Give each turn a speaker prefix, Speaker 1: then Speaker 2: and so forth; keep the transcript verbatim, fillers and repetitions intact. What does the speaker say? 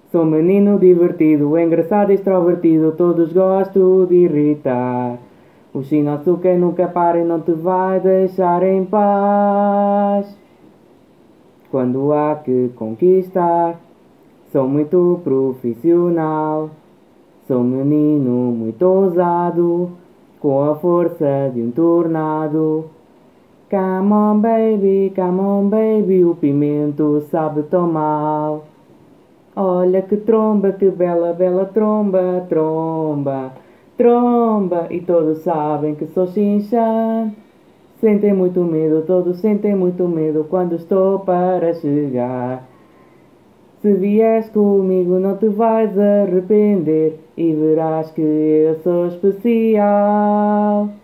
Speaker 1: Sou um menino divertido, engraçado e extrovertido, todos gosto de irritar. O Shinosuke nunca para e não te vai deixar em paz. Quando há que conquistar, sou muito profissional. Sou um menino muito ousado, com a força de um tornado. Come on baby, come on baby, o pimento sabe tão mal. Olha que tromba, que bela, bela tromba, tromba, tromba. E todos sabem que sou Shin-chan. Sentem muito medo, todos sentem muito medo quando estou para chegar. Se vieres comigo não te vais arrepender e verás que eu sou especial.